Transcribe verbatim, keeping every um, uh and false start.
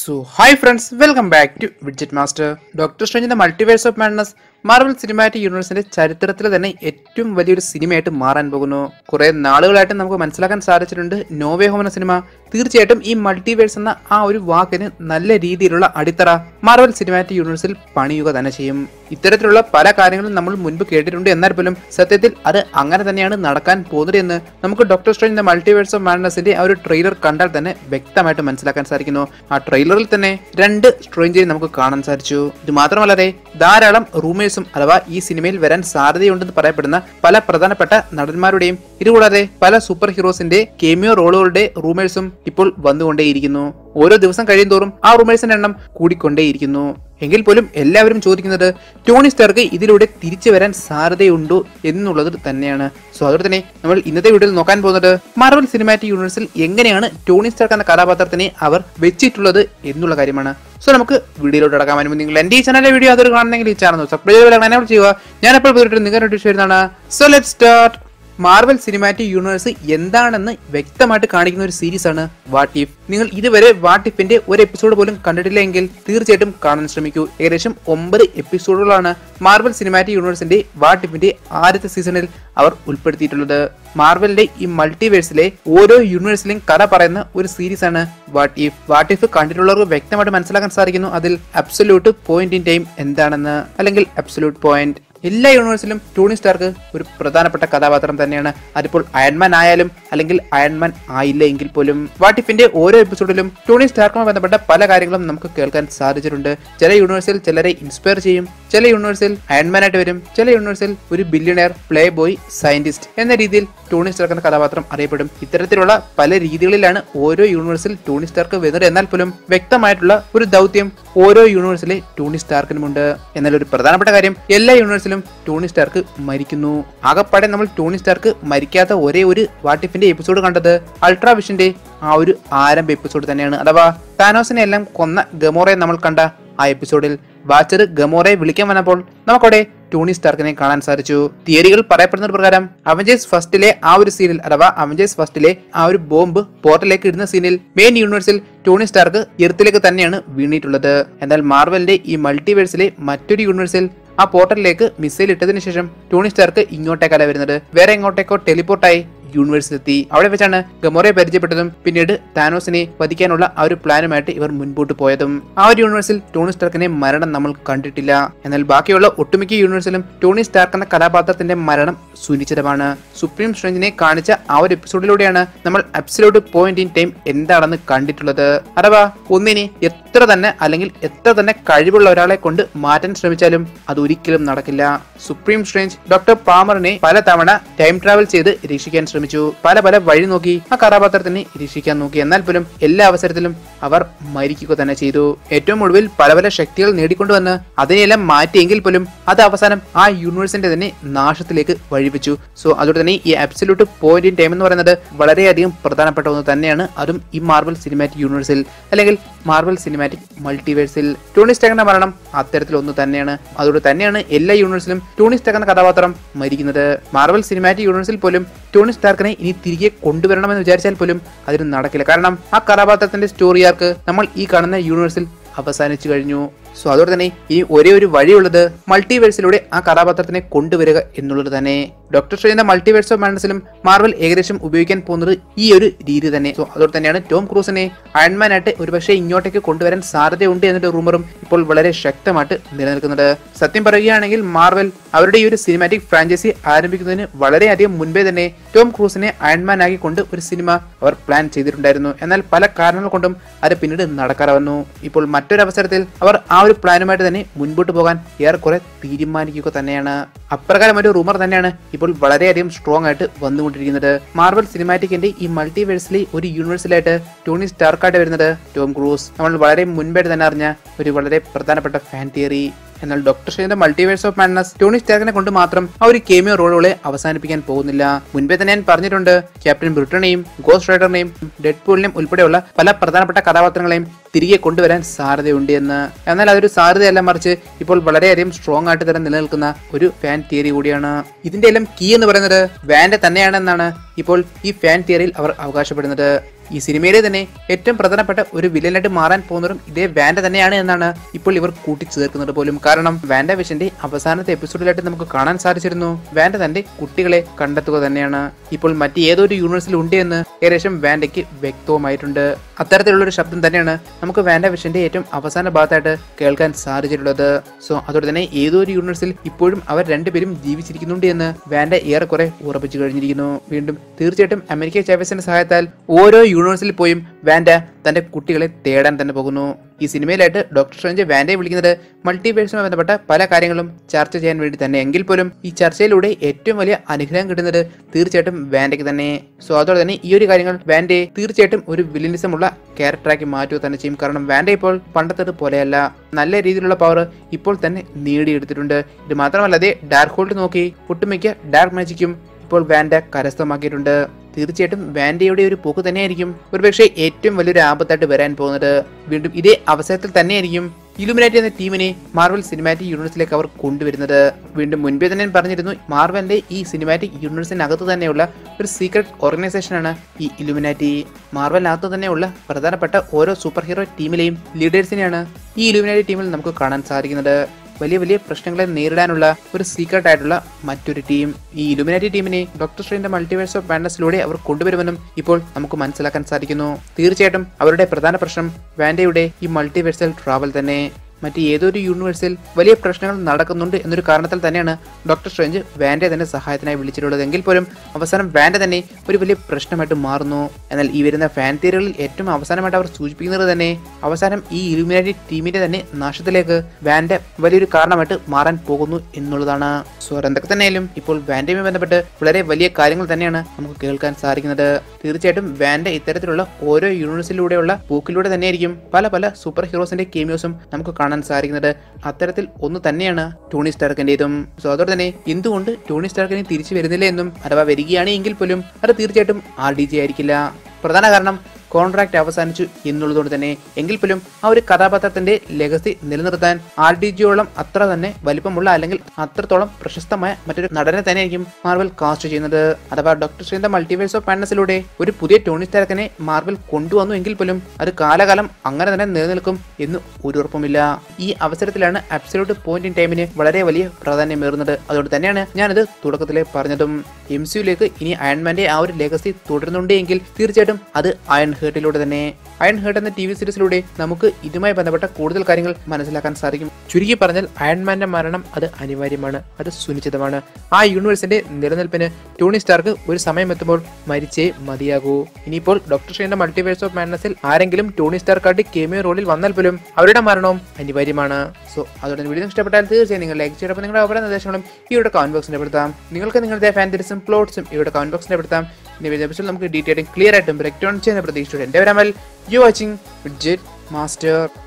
So, hi friends, welcome back to Widget Master. Doctor Strange in the Multiverse of Madness Marvel cinematic യൂണിവേഴ്സിന്റെ ചരിത്രത്തിൽ തന്നെ ഏറ്റവും വലിയൊരു സിനിമയായിട്ട് മാറാൻ പോകുന്നു. കുറെ നാളുകളായിട്ട് നമുക്ക് മനസ്സിലാക്കാൻ സാധിച്ചിട്ടുണ്ട് നോ വേ ഹോം എന്ന സിനിമ തീർച്ചയായിട്ടും ഈ മൾട്ടിവേഴ്സ് എന്ന ആ ഒരു വാക്കിന് നല്ല രീതിയിലുള്ള അടിത്തറ മാർവൽ സിനിമാറ്റിക് യൂണിവേഴ്സിൽ പണിയുക തന്നെ ചെയ്യും. ഇത്തരത്തിലുള്ള പല കാര്യങ്ങളും നമ്മൾ മുൻപ് കേട്ടിട്ടുണ്ട്. എന്നാൽ പോലും സത്യത്തിൽ അത് അങ്ങനെ തന്നെയാണ് നടക്കാൻ പോകുന്നത് എന്ന് നമുക്ക് doctor strange the multiverse of മാഡ്നസിന്റെ ആ ഒരു ട്രെയിലർ കണ്ടാൽ തന്നെ വ്യക്തമായിട്ട് മനസ്സിലാക്കാൻ സാധിക്കുന്നു. ആ ട്രെയിലറിൽ തന്നെ രണ്ട് സ്ട്രേഞ്ചിനെ നമുക്ക് കാണാൻ സാധിച്ചു. ഇത് മാത്രമല്ലാതെ ധാരാളം റൂമേഴ്സും അഥവാ ഈ സിനിമയിൽ വരാൻ സാധ്യതയുണ്ടെന്ന് പറയപ്പെടുന്ന പല പ്രധാനപ്പെട്ട നടന്മാരുടെയും ഇതുകൂടാതെ പല സൂപ്പർ ഹീറോസിന്റെ കേമിയോ റോളുകളുടെ റൂമേഴ്സും ഇപ്പോൾ വന്നുകൊണ്ടേയിരിക്കുന്നു. ഓരോ ദിവസം കഴിയും തോറും ആ റൂമേഴ്സിന്റെ എണ്ണം കൂടിക്കൊണ്ടേയിരിക്കുന്നു. എങ്കിൽ പോലും എല്ലാവരും ചോദിക്കുന്നത് ടോണി സ്റ്റാർക്ക് ഇതിലൂടെ തിരിച്ചു വരാൻ സാധ്യതയുണ്ടോ എന്നുള്ളത് തന്നെയാണ്. സോ അതുകൊണ്ട് തന്നെ നമ്മൾ ഇന്നത്തെ വീഡിയോയിൽ നോക്കാൻ പോകുന്നത് മാർവൽ സിനിമാറ്റിക് യൂണിവേഴ്സിൽ എങ്ങനെയാണ് ടോണി സ്റ്റാർക്ക് എന്ന കഥാപാത്രത്തിനെ അവർ വെച്ചിട്ടുള്ളത് എന്നുള്ള കാര്യമാണ്. സോ നമുക്ക് വീഡിയോയിലോട്ട് അടക്കാൻ വേണ്ടി നിങ്ങൾ എന്റെ ഈ ചാനലിലെ വീഡിയോ അതൊരു കാണുന്നെങ്കിൽ ഈ ചാനൽ സബ്സ്ക്രൈബ് ചെയ്യുക. ഞാനെപ്പോൾ പോയിട്ട് നിങ്ങളുടെ നോട്ടീസ് വരുന്നതാണ്. So let's start. Marvel cinematic universe എന്താണെന്ന് വ്യക്തമായിട്ട് കാണിക്കുന്ന ഒരു സീരീസ് ആണ് വാട്ട് ഇഫ്. നിങ്ങൾ ഇതുവരെ വാട്ട് ഇഫിന്റെ ഒരു എപ്പിസോഡ് പോലും കണ്ടിട്ടില്ല എങ്കിൽ തീർച്ചയായിട്ടും കാണാൻ ശ്രമിക്കൂ. ഏകദേശം ഒമ്പത് എപ്പിസോഡുകളാണ് മാർവൽ സിനിമാറ്റിക് യൂണിവേഴ്സിന്റെ വാട്ട് ഇഫിന്റെ ആദ്യത്തെ സീസണിൽ അവർ ഉൾപ്പെടുത്തിയിട്ടുള്ളത്. മാർവലിന്റെ ഈ മൾട്ടിവേഴ്സിലെ ഓരോ യൂണിവേഴ്സിലെയും കഥ പറയുന്ന ഒരു സീരീസ് ആണ് വാട്ട് ഇഫ്. വാട്ട് ഇഫ് കണ്ടിട്ടുള്ളവർക്ക് വ്യക്തമായിട്ട് മനസ്സിലാക്കാൻ സാധിക്കുന്നു അതിൽ അബ്സല്യൂട്ട് പോയിന്റ് ഇൻ ടൈം എന്താണെന്ന്, അല്ലെങ്കിൽ അബ്സല്യൂട്ട് പോയിന്റ്. എല്ലാ യൂണിവേഴ്സിലും ടോണി സ്റ്റാർക്ക് ഒരു പ്രധാനപ്പെട്ട കഥാപാത്രം തന്നെയാണ്. അതിപ്പോൾ അയൺമാൻ ആയാലും അല്ലെങ്കിൽ അയൺമാൻ ആയില്ല എങ്കിൽ പോലും വാട്ട് ഇഫിന്റെ ഓരോ എപ്പിസോഡിലും ടോണി സ്റ്റാർക്കുമായി ബന്ധപ്പെട്ട പല കാര്യങ്ങളും നമുക്ക് കേൾക്കാൻ സാധിച്ചിട്ടുണ്ട്. ചില യൂണിവേഴ്സിൽ ചിലരെ ഇൻസ്പയർ ചെയ്യും, ചില യൂണിവേഴ്സിൽ അയൺമാൻ ആയിട്ട് വരും, ചില യൂണിവേഴ്സിൽ ഒരു ബില്യണയർ, പ്ലേ ബോയ്, സയന്റിസ്റ്റ് എന്ന രീതിയിൽ ടോണി സ്റ്റാർക്ക് എന്ന കഥാപാത്രം അറിയപ്പെടും. ഇത്തരത്തിലുള്ള പല രീതികളിലാണ് ഓരോ യൂണിവേഴ്സിൽ ടോണി സ്റ്റാർക്ക് വരുന്നത്. എന്നാൽ പോലും വ്യക്തമായിട്ടുള്ള ഒരു ദൗത്യം ഓരോ യൂണിവേഴ്സിലെ ടോണി സ്റ്റാർക്കിനുമുണ്ട്. എന്നാൽ ഒരു പ്രധാനപ്പെട്ട കാര്യം, എല്ലാ യൂണിവേഴ്സിലും ടോണി സ്റ്റാർക്ക് മരിക്കുന്നു. ആകെപ്പാടെ നമ്മൾ ടോണി സ്റ്റാർക്ക് മരിക്കാത്ത ഒരേ ഒരു വാട്ട് ഇഫിന്റെ എപ്പിസോഡ് കണ്ടത് അൾട്രാ വിഷന്റെ ആ ഒരു ആരംഭ എപ്പിസോഡ് തന്നെയാണ്. അഥവാ താനോസിനെ എല്ലാം കൊന്ന ഗമോറയെ നമ്മൾ കണ്ട ആ എപ്പിസോഡിൽ വാച്ചർ ഗമോറയെ വിളിക്കാൻ വന്നപ്പോൾ നമുക്കവിടെ ടോണി സ്റ്റാർക്കിനെ കാണാൻ സാധിച്ചു. തിയറികൾ പറയപ്പെടുന്ന പ്രകാരം അവഞ്ചേഴ്സ് ഫസ്റ്റിലെ ആ ഒരു സീനിൽ അഥവാ അവഞ്ചേഴ്സ് ഫസ്റ്റിലെ ആ ഒരു ബോംബ് പോർട്ടലിലേക്ക് ഇടുന്ന സീനിൽ മെയിൻ യൂണിവേഴ്സിൽ ടോണി സ്റ്റാർക്ക് എർത്തിലേക്ക് തന്നെയാണ് വീണിട്ടുള്ളത്. എന്നാൽ മാർവലിന്റെ ഈ മൾട്ടിവേഴ്സിലെ മറ്റൊരു യൂണിവേഴ്സിൽ ആ പോർട്ടലിലേക്ക് മിസൈൽ ഇട്ടതിനു ശേഷം ടോണി സ്റ്റാർക്ക് ഇങ്ങോട്ടേക്കല്ല വരുന്നത്, വേറെ എങ്ങോട്ടേക്കോ ടെലിപ്പോർട്ടായി യൂണിവേഴ്സിലെത്തി. അവിടെ വെച്ചാണ് ഗമോറയെ പരിചയപ്പെട്ടതും പിന്നീട് താനോസിനെ വധിക്കാനുള്ള ആ ഒരു പ്ലാനുമായിട്ട് ഇവർ മുൻപോട്ട് പോയതും. ആ ഒരു യൂണിവേഴ്സിൽ ടോണി സ്റ്റാർക്കിന്റെ മരണം നമ്മൾ കണ്ടിട്ടില്ല. എന്നാൽ ബാക്കിയുള്ള ഒട്ടുമിക്ക യൂണിവേഴ്സിലും ടോണി സ്റ്റാർക്ക് എന്ന കഥാപാത്രത്തിന്റെ മരണം സുനിശ്ചിതമാണ്. സുപ്രീം സ്ട്രെഞ്ചിനെ കാണിച്ച ആ ഒരു എപ്പിസോഡിലൂടെയാണ് നമ്മൾ അബ്സല്യൂട്ട് പോയിന്റ് ഇൻ ടൈം എന്താണെന്ന് കണ്ടിട്ടുള്ളത്. അഥവാ ഒന്നിനെ എത്ര തന്നെ അല്ലെങ്കിൽ എത്ര തന്നെ കഴിവുള്ള ഒരാളെ കൊണ്ട് മാറ്റാൻ ശ്രമിച്ചാലും അത് ഒരിക്കലും നടക്കില്ല. സുപ്രീം സ്ട്രെഞ്ച് ഡോക്ടർ പാമറിനെ പല തവണ ടൈം ട്രാവൽ ചെയ്ത് രക്ഷിക്കാൻ ശ്രമിച്ചു. പല പല വഴി നോക്കി ആ കഥാപാത്രത്തിനെ രക്ഷിക്കാൻ നോക്കി. എന്നാൽ പോലും എല്ലാ അവസരത്തിലും അവർ മരിക്കുക തന്നെ ചെയ്തു. ഏറ്റവും ഒടുവിൽ പല പല ശക്തികൾ നേടിക്കൊണ്ടുവന്ന് അതിനെല്ലാം മാറ്റിയെങ്കിൽ പോലും അത് അവസാനം ആ യൂണിവേഴ്സിന്റെ തന്നെ നാശത്തിലേക്ക് വഴിവെച്ചു. സോ അതുകൊണ്ട് തന്നെ ഈ അബ്സല്യൂട്ട് പോയിന്റ് ഇൻ ടൈം എന്ന് പറയുന്നത് വളരെയധികം പ്രധാനപ്പെട്ട ഒന്ന് തന്നെയാണ്. അതും ഈ മാർവൽ സിനിമാറ്റിക് യൂണിവേഴ്സിൽ അല്ലെങ്കിൽ മാർവൽ സിനിമാറ്റിക് മൾട്ടിവേഴ്സിൽ ടോണി സ്റ്റാർക്കിന്റെ മരണം അത്തരത്തിലൊന്നു തന്നെയാണ്. അതുകൊണ്ട് തന്നെയാണ് എല്ലാ യൂണിവേഴ്സിലും ടോണി സ്റ്റാർക്ക് എന്ന കഥാപാത്രം മരിക്കുന്നത്. മാർവൽ സിനിമാറ്റിക് യൂണിവേഴ്സിൽ പോലും ടോണി സ്റ്റാർക്കിനെ ഇനി തിരികെ കൊണ്ടുവരണമെന്ന് വിചാരിച്ചാൽ പോലും അതിന് നടക്കില്ല. കാരണം ആ കഥാപാത്രത്തിന്റെ സ്റ്റോറി ആർക്ക് നമ്മൾ ഈ കാണുന്ന യൂണിവേഴ്സിൽ അവസാനിച്ചു കഴിഞ്ഞു. സോ അതോടെ തന്നെ ഈ ഒരേ ഒരു വഴിയുള്ളത് മൾട്ടിവേഴ്സിലൂടെ ആ കഥാപാത്രത്തിനെ കൊണ്ടുവരിക എന്നുള്ളത് തന്നെ. ഡോക്ടർ സ്ട്രേഞ്ചിന്റെ മൾട്ടിവേഴ്സ് ഓഫ് മാഡ്നസിലും മാർവൽ ഏകദേശം ഉപയോഗിക്കാൻ പോകുന്നത് ഈ ഒരു രീതി തന്നെ. സോ അതോടെ തന്നെയാണ് ടോം ക്രൂസിനെ അയൺമാൻ ആയിട്ട് ഒരുപക്ഷെ ഇങ്ങോട്ടേക്ക് കൊണ്ടുവരാൻ സാധ്യതയുണ്ട് എന്നൊരു റൂമറും ഇപ്പോൾ വളരെ ശക്തമായിട്ട് നിലനിൽക്കുന്നത്. സത്യം പറയുകയാണെങ്കിൽ മാർവൽ അവരുടെ ഈ ഒരു സിനിമാറ്റിക് ഫ്രാഞ്ചൈസി ആരംഭിക്കുന്നതിന് വളരെയധികം മുൻപേ തന്നെ ടോം ക്രൂസിനെ അയൺമാൻ ആക്കിക്കൊണ്ട് ഒരു സിനിമ അവർ പ്ലാൻ ചെയ്തിട്ടുണ്ടായിരുന്നു. എന്നാൽ പല കാരണങ്ങൾ കൊണ്ടും അത് പിന്നീട് നടക്കാതെ വന്നു. ഇപ്പോൾ മറ്റൊരവസരത്തിൽ അവർ ആ ഒരു പ്ലാനുമായിട്ട് തന്നെ മുൻപോട്ട് പോകാൻ ഏറെക്കുറെ തീരുമാനിക്കുക തന്നെയാണ്. അപ്രകാരം ഒരു റൂമർ തന്നെയാണ് ഇപ്പോൾ വളരെയധികം സ്ട്രോങ് ആയിട്ട് വന്നുകൊണ്ടിരിക്കുന്നത്. മാർവൽ സിനിമാറ്റിക്കിന്റെ ഈ മൾട്ടിവേഴ്സിലെ ഒരു യൂണിവേഴ്സിലായിട്ട് ടോണി സ്റ്റാർക്കായിട്ട് വരുന്നത് ടോം ക്രൂസ്. നമ്മൾ വളരെ മുൻപായിട്ട് തന്നെ അറിഞ്ഞ ഒരു വളരെ പ്രധാനപ്പെട്ട ഫാൻ തിയറി. എന്നാൽ ഡോക്ടർ സ്ട്രേഞ്ചിന്റെ മൾട്ടിവേഴ്സ് ഓഫ് മാഡ്നസ് ടോണി സ്റ്റാർക്കിനെ കൊണ്ട് മാത്രം ആ ഒരു കേമിയോ റോളുകളെ അവസാനിപ്പിക്കാൻ പോകുന്നില്ല. മുൻപേ തന്നെ ഞാൻ പറഞ്ഞിട്ടുണ്ട് ക്യാപ്റ്റൻ ബ്രിട്ടനെയും ഗോസ്റ്റ് റൈഡറിനെയും ഡെഡ്പൂളിനെയും ഉൾപ്പെടെയുള്ള പല പ്രധാനപ്പെട്ട കഥാപാത്രങ്ങളെയും തിരികെ കൊണ്ടുവരാൻ സാധ്യതയുണ്ട് എന്ന്. എന്നാൽ അതൊരു സാധ്യതയല്ല, മറിച്ച് ഇപ്പോൾ വളരെയധികം സ്ട്രോങ് ആയിട്ട് തന്നെ നിലനിൽക്കുന്ന ഒരു ഫാൻ തിയറി കൂടിയാണ്. ഇതിന്റെ എല്ലാം കീ എന്ന് പറയുന്നത് വാൻഡ തന്നെയാണെന്നാണ് ഇപ്പോൾ ഈ ഫാൻ തിയറിയിൽ അവർ അവകാശപ്പെടുന്നത്. ഈ സിനിമയിലെ തന്നെ ഏറ്റവും പ്രധാനപ്പെട്ട ഒരു വില്ലനായിട്ട് മാറാൻ പോകുന്നതും ഇതേ വാൻഡ തന്നെയാണ് എന്നാണ് ഇപ്പോൾ ഇവർ കൂട്ടിച്ചേർക്കുന്നത് പോലും. കാരണം വാൻഡ വിഷന്റെ അവസാനത്തെ എപ്പിസോഡിലായിട്ട് നമുക്ക് കാണാൻ സാധിച്ചിരുന്നു വാൻഡ തന്റെ കുട്ടികളെ കണ്ടെത്തുക തന്നെയാണ് ഇപ്പോൾ മറ്റ് ഏതൊരു യൂണിവേഴ്സിൽ ഉണ്ട് എന്ന് ഏകദേശം വാൻഡയ്ക്ക് വ്യക്തവുമായിട്ടുണ്ട്. അത്തരത്തിലുള്ള ഒരു ശബ്ദം തന്നെയാണ് നമുക്ക് വാൻഡ വിഷന്റെ ഏറ്റവും അവസാന ഭാഗത്തായിട്ട് കേൾക്കാൻ സാധിച്ചിട്ടുള്ളത്. സോ അതോടെ തന്നെ ഏതൊരു യൂണിവേഴ്സിൽ ഇപ്പോഴും അവർ രണ്ടുപേരും ജീവിച്ചിരിക്കുന്നുണ്ട് എന്ന് വാൻഡ ഏറെക്കുറെ ഉറപ്പിച്ചു കഴിഞ്ഞിരിക്കുന്നു. വീണ്ടും തീർച്ചയായിട്ടും അമേരിക്ക ചാവേസിന്റെ സഹായത്താൽ ഓരോ യൂണിവേഴ്സിൽ പോയും വാൻഡ തന്റെ കുട്ടികളെ തേടാൻ തന്നെ പോകുന്നു. ഈ സിനിമയിലായിട്ട് ഡോക്ടർ സ്ട്രേഞ്ച് വാൻഡയെ വിളിക്കുന്നത് മൾട്ടിവേഴ്സുമായി ബന്ധപ്പെട്ട പല കാര്യങ്ങളും ചർച്ച ചെയ്യാൻ വേണ്ടി തന്നെ. എങ്കിൽ പോലും ഈ ചർച്ചയിലൂടെ ഏറ്റവും വലിയ അനുഗ്രഹം കിട്ടുന്നത് തീർച്ചയായിട്ടും വാൻഡയ്ക്ക് തന്നെ. സോ അതോടെ തന്നെ ഈ ഒരു കാര്യങ്ങൾ വാൻഡയെ തീർച്ചയായിട്ടും ഒരു വില്ലനിസം ഉള്ള ക്യാരക്ടറാക്കി മാറ്റുക തന്നെ ചെയ്യും. കാരണം വാൻഡ ഇപ്പോൾ പണ്ടത്തെ പോലെയല്ല, നല്ല രീതിയിലുള്ള പവർ ഇപ്പോൾ തന്നെ നേടിയെടുത്തിട്ടുണ്ട്. ഇത് മാത്രമല്ലാതെ ഡാർക്ക് ഹോൾഡ് നോക്കി ഒട്ടുമിക്ക ഡാർക്ക് മാജിക്കും ഇപ്പോൾ വാൻഡ കരസ്ഥമാക്കിയിട്ടുണ്ട്. തീർച്ചയായിട്ടും വാൻഡയുടെ ഒരു പോക്ക് തന്നെയായിരിക്കും ഒരുപക്ഷെ ഏറ്റവും വലിയൊരു ആപത്തായിട്ട് വരാൻ പോകുന്നത്. വീണ്ടും ഇതേ അവസരത്തിൽ തന്നെയായിരിക്കും ഇലുമിനാറ്റി എന്ന ടീമിനെ മാർവൽ സിനിമാറ്റിക് യൂണിവേഴ്സിലേക്ക് അവർ കൊണ്ടുവരുന്നത്. വീണ്ടും മുൻപേ തന്നെ ഞാൻ പറഞ്ഞിരുന്നു, മാർവലിന്റെ ഈ സിനിമാറ്റിക് യൂണിവേഴ്സിനകത്ത് തന്നെയുള്ള ഒരു സീക്രട്ട് ഓർഗനൈസേഷനാണ് ഈ ഇലുമിനാറ്റി. മാർവലിനകത്ത് തന്നെയുള്ള പ്രധാനപ്പെട്ട ഓരോ സൂപ്പർ ഹീറോ ടീമിലെയും ലീഡേഴ്സിനെയാണ് ഈ ഇലുമിനാറ്റി ടീമിൽ നമുക്ക് കാണാൻ സാധിക്കുന്നത്. വലിയ വലിയ പ്രശ്നങ്ങളെ നേരിടാനുള്ള ഒരു സീക്രട്ട് ആയിട്ടുള്ള മറ്റൊരു ടീം. ഈ ഇലുമിനാറ്റി ടീമിനെ ഡോക്ടർ സ്ട്രേഞ്ചിന്റെ മൾട്ടിവേഴ്സ് ഓഫ് മാഡ്നസിലൂടെ അവർ കൊണ്ടുവരുമെന്നും ഇപ്പോൾ നമുക്ക് മനസ്സിലാക്കാൻ സാധിക്കുന്നു. തീർച്ചയായിട്ടും അവരുടെ പ്രധാന പ്രശ്നം വാൻഡയുടെ ഈ മൾട്ടിവേഴ്സൽ ട്രാവൽ തന്നെ. മറ്റ് ഏതൊരു യൂണിവേഴ്സിൽ വലിയ പ്രശ്നങ്ങൾ നടക്കുന്നുണ്ട് എന്നൊരു കാരണത്താൽ തന്നെയാണ് ഡോക്ടർ സ്ട്രേഞ്ച് വാൻഡയെ തന്നെ സഹായത്തിനായി വിളിച്ചിട്ടുള്ളത്. എങ്കിൽ പോലും അവസാനം വാൻഡ തന്നെ ഒരു വലിയ പ്രശ്നമായിട്ട് മാറുന്നു. എന്നാൽ ഈ വരുന്ന ഫാൻ തിയറികളിൽ ഏറ്റവും അവസാനമായിട്ട് അവർ സൂചിപ്പിക്കുന്നത് തന്നെ അവസാനം ഈ ഇലുമിനാറ്റി ടീമിന്റെ തന്നെ നാശത്തിലേക്ക് വാൻഡ വലിയൊരു കാരണമായിട്ട് മാറാൻ പോകുന്നു എന്നുള്ളതാണ്. സോ എന്തൊക്കെ തന്നെയാലും ഇപ്പോൾ വാൻഡയുമായി ബന്ധപ്പെട്ട് വളരെ വലിയ കാര്യങ്ങൾ തന്നെയാണ് നമുക്ക് കേൾക്കാൻ സാധിക്കുന്നത്. തീർച്ചയായിട്ടും വാൻഡ ഇത്തരത്തിലുള്ള ഓരോ യൂണിവേഴ്സിലൂടെയുള്ള പോക്കിലൂടെ തന്നെയായിരിക്കും പല പല സൂപ്പർ ഹീറോസിന്റെ കേമിയോസും നമുക്ക് കാണാൻ സാധിക്കുന്നത്. അത്തരത്തിൽ ഒന്ന് തന്നെയാണ് ടോണി സ്റ്റാർക്കിന്റേതും. സോ അതോടെ തന്നെ എന്തുകൊണ്ട് ടോണി സ്റ്റാർക്കിനെ തിരിച്ചു വരുന്നില്ല എന്നും അഥവാ വരികയാണ് എങ്കിൽ പോലും അത് തീർച്ചയായിട്ടും ആർ ഡി ജി ആയിരിക്കില്ല. പ്രധാന കാരണം കോൺട്രാക്ട് അവസാനിച്ചു എന്നുള്ളതുകൊണ്ട് തന്നെ. എങ്കിൽ പോലും ആ ഒരു കഥാപാത്രത്തിന്റെ ലെഗസി നിലനിർത്താൻ ആർ ഡി ജിയോളം അത്ര തന്നെ വലിപ്പമുള്ള അല്ലെങ്കിൽ അത്രത്തോളം പ്രശസ്തമായ മറ്റൊരു നടനെ തന്നെയായിരിക്കും മാർവൽ കാസ്റ്റ് ചെയ്യുന്നത്. അഥവാ ഡോക്ടർ സ്ട്രേഞ്ച് മൾട്ടിവേഴ്സ് ഓഫ് മാഡ്നസിലൂടെ ഒരു പുതിയ ടോണി സ്റ്റാർക്കിനെ മാർവൽ കൊണ്ടുവന്നു എങ്കിൽ പോലും അത് കാലകാലം അങ്ങനെ തന്നെ നിലനിൽക്കും എന്ന് ഒരു ഉറപ്പുമില്ല. ഈ അവസരത്തിലാണ് അബ്സല്യൂട്ട് പോയിന്റ് ഇൻ ടൈമിന് വളരെ വലിയ പ്രാധാന്യമേറുന്നത്. അതുകൊണ്ട് തന്നെയാണ് ഞാനത് തുടക്കത്തിലെ പറഞ്ഞതും. എം സിയിലേക്ക് ഇനി അയൺമാന്റെ ആ ഒരു ലെഗസി തുടരുന്നുണ്ട് എങ്കിൽ തീർച്ചയായിട്ടും അത് അയൺ ഹേർട്ടിലൂടെ തന്നെ. അയൺ ഹേർട്ട് എന്ന ടി വി സീരീസിലൂടെ നമുക്ക് ഇതുമായി ബന്ധപ്പെട്ട കൂടുതൽ കാര്യങ്ങൾ മനസ്സിലാക്കാൻ സാധിക്കും. ചുരുക്കി പറഞ്ഞാൽ അയൺമാന്റെ മരണം അത് അനിവാര്യമാണ്, അത് സുനിശ്ചിതമാണ്. ആ യൂണിവേഴ്സിന്റെ നിലനിൽപ്പിന് ടോണി സ്റ്റാർക്ക് ഒരു സമയം എത്തുമ്പോൾ മരിച്ചേ മതിയാകൂ. ഇനിയിപ്പോൾ ഡോക്ടർ സ്ട്രേഞ്ചിന്റെ മൾട്ടിവേഴ്സ് ഓഫ് മാഡ്നസിൽ ആരെങ്കിലും ടോണി സ്റ്റാർക്കായിട്ട് കേമിയോ റോളിൽ വന്നാൽ പോലും അവരുടെ മരണവും അനിവാര്യമാണ്. സോ അതോടെ വീഡിയോ ഇഷ്ടപ്പെട്ടാൽ തീർച്ചയായും നിങ്ങൾ ലൈക്ക് ചെയ്യണം. നിങ്ങളുടെ അവരുടെ നിർദ്ദേശങ്ങളും ഇവിടെ കമന്റ് ബോക്സിൽ പെടുത്താം. നിങ്ങൾക്ക് നിങ്ങളുടെ ഫാൻറ്റസിയും പ്ലോട്ട്സും ഇവിടെ കമന്റ് ബോക്സിൽ പെടുത്താം. ഇനി വരുന്ന എപ്പിസോഡിൽ നമുക്ക് ഡീറ്റെയിലും ക്ലിയർ ആയിട്ടും ബ്രേക്ക് ഡൗൺ ചെയ്യുന്ന പ്രതീക്ഷയോടെ എന്റെ വരാമൽ യു വാച്ചിങ് വിഡ്ജറ്റ് മാസ്റ്റർ.